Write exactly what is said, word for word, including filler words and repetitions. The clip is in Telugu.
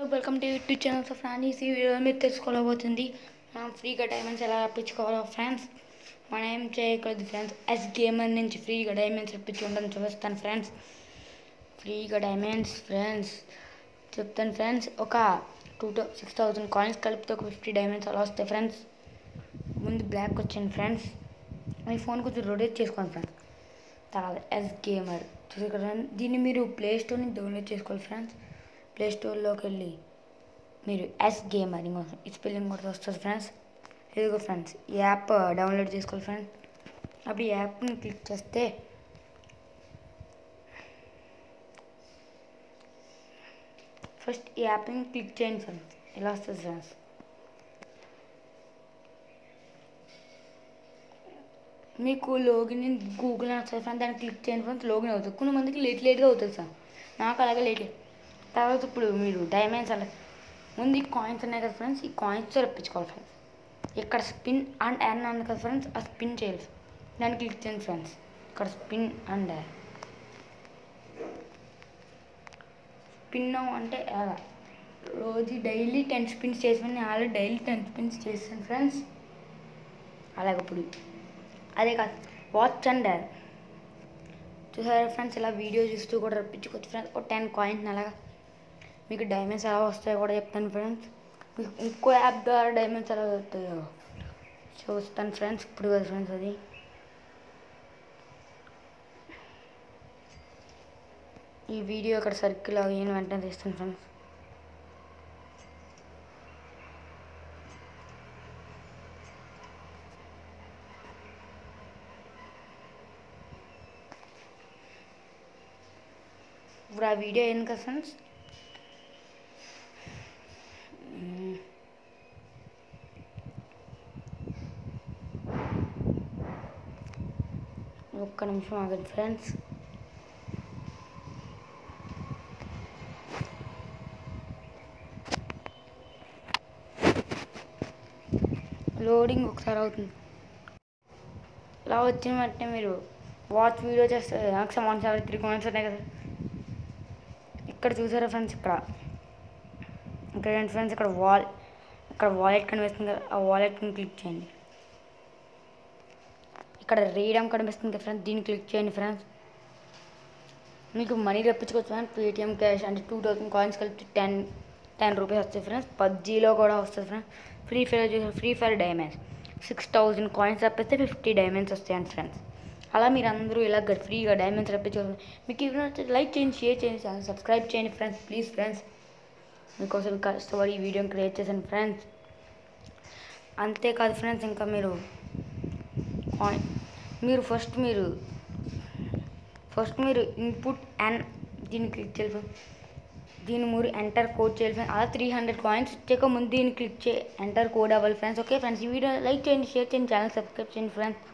Welcome to YouTube channel of France. ఈ వీడియో మీరు తెలుసుకోబోతుంది మనం ఫ్రీగా డైమండ్స్ ఎలా రప్పించుకోవాలో ఫ్రెండ్స్. మనం ఏం చేయకూడదు ఫ్రెండ్స్, ఎస్ గేమర్ నుంచి ఫ్రీగా డైమండ్స్ రప్పించుకోవడం చూపిస్తాను ఫ్రెండ్స్. ఫ్రీగా డైమండ్స్ ఫ్రెండ్స్ చెప్తాను ఫ్రెండ్స్. ఒక two to six thousand coins కలిపితే ఒక ఫిఫ్టీ డైమండ్స్ అలా వస్తాయి ఫ్రెండ్స్. ముందు బ్లాక్ వచ్చింది ఫ్రెండ్స్. మీ ఫోన్ కొంచెం రొటేట్ చేసుకోండి ఫ్రెండ్స్. తర్వాత ఎస్ గేమర్ చూసి కదా, దీన్ని మీరు ప్లే స్టోర్ నుంచి డౌన్లోడ్ చేసుకోవాలి ఫ్రెండ్స్. ప్లే స్టోర్లోకి వెళ్ళి మీరు ఎస్ గేమర్ ఇంకో ఈ స్పెల్లింగ్ కూడా వస్తుంది ఫ్రెండ్స్. ఇదిగో ఫ్రెండ్స్, ఈ యాప్ డౌన్లోడ్ చేసుకోవాలి ఫ్రెండ్స్. అప్పుడు ఈ యాప్ని క్లిక్ చేస్తే ఫస్ట్ ఈ యాప్ని క్లిక్ చేయండి ఫ్రెండ్స్. ఇలా వస్తుంది ఫ్రెండ్స్. మీకు లోగిన్ గూగుల్ అని వస్తుంది ఫ్రెండ్స్. దాన్ని క్లిక్ చేయండి ఫ్రెండ్స్. లోగిన్ అవుతుంది. కొన్ని మందికి లేట్ లేట్గా అవుతుంది సార్, నాకు అలాగే లేట్. తర్వాత ఇప్పుడు మీరు డైమండ్స్ అలా ముందు ఈ కాయిన్స్ ఉన్నాయి కదా ఫ్రెండ్స్, ఈ కాయిన్స్ రప్పించుకోవాలి ఫ్రెండ్స్. ఇక్కడ స్పిన్ అండ్ ఎర్న్ అన్న కదా ఫ్రెండ్స్, ఆ స్పిన్ చేయాలి. దాన్ని క్లిక్ చేయండి ఫ్రెండ్స్. ఇక్కడ స్పిన్ అండ్ స్పిన్ అంటే రోజు డైలీ టెన్ స్పిన్స్ చేసాను. నేను ఆల్రెడీ డైలీ టెన్ స్పిన్స్ చేసాను ఫ్రెండ్స్. అలాగే ఇప్పుడు అదే కాదు, వాచ్ అండ్ చూసారా ఫ్రెండ్స్, ఇలా వీడియో చూస్తూ కూడా రప్పించుకోవచ్చు ఫ్రెండ్స్. ఒక టెన్ కాయిన్స్ అలాగా మీకు డైమండ్స్ ఎలా వస్తాయో కూడా చెప్తాను ఫ్రెండ్స్. మీకు ఇంకో యాప్ ద్వారా డైమండ్స్ ఎలా వస్తాయో చూస్తాను ఫ్రెండ్స్. ఇప్పుడు కదా ఫ్రెండ్స్, అది ఈ వీడియో ఇక్కడ సర్కిల్ అయిన వెంటనే తీస్తాను ఫ్రెండ్స్. ఇప్పుడు ఆ వీడియో అయింది కదా ఫ్రెండ్స్. ఒక్క నిమిషం ఆగండి ఫ్రెండ్స్. లోడింగ్ ఒకసారి అవుతుంది. ఇలా వచ్చిన వెంటనే మీరు వాచ్ వీడియో చేస్తే నాకు వన్ సెవెన్ త్రీ కామెంట్స్ ఉన్నాయి కదా ఇక్కడ చూసారా ఫ్రెండ్స్. ఇక్కడ ఇక్కడ ఏంటి ఫ్రెండ్స్, ఇక్కడ వాల్ ఇక్కడ వాలెట్ కనిపిస్తుంది కదా, ఆ వాలెట్ని క్లిక్ చేయండి. ఇక్కడ రీడమ్ కనిపిస్తుంది కదా ఫ్రెండ్స్, దీన్ని క్లిక్ చేయండి ఫ్రెండ్స్. మీకు మనీ రప్పించుకోవచ్చు ఫ్రెండ్స్. పేటిఎం క్యాష్ అంటే టూ థౌసండ్ కాయిన్స్ కలిపి టెన్ టెన్ రూపీస్ వస్తాయి ఫ్రెండ్స్. పబ్జీలో కూడా వస్తుంది ఫ్రెండ్స్. ఫ్రీ ఫైర్ చూసారు, Free Fire diamonds six thousand coins రప్పిస్తే ఫిఫ్టీ డైమండ్స్ వస్తాయండి ఫ్రెండ్స్. అలా మీరు అందరూ ఇలా ఫ్రీగా డైమండ్స్ రప్పించుకోవాలి. మీకు ఇవి లైక్ చేయండి, షేర్ చేయండి, ఛానల్ సబ్స్క్రైబ్ చేయండి ఫ్రెండ్స్. ప్లీజ్ ఫ్రెండ్స్, మీకోసం కష్టపడి ఈ వీడియోని క్రియేట్ చేశాను ఫ్రెండ్స్. అంతేకాదు ఫ్రెండ్స్, ఇంకా మీరు కాయిన్ మీరు ఫస్ట్ మీరు ఫస్ట్ మీరు ఇన్పుట్ అండ్ దీన్ని క్లిక్ చేయాలి ఫ్రెండ్స్. దీన్ని మీరు ఎంటర్ కోడ్ చేయాలి ఫ్రెండ్స్. అలా త్రీ హండ్రెడ్ కాయిన్స్ ఇచ్చాక ముందు దీన్ని క్లిక్ చేయి ఎంటర్ కోడ్ అవ్వాలి ఫ్రెండ్స్. ఓకే ఫ్రెండ్స్, ఈ వీడియో లైక్ చేయండి, షేర్ చేయండి, ఛానల్ సబ్స్క్రైబ్ చేయండి ఫ్రెండ్స్.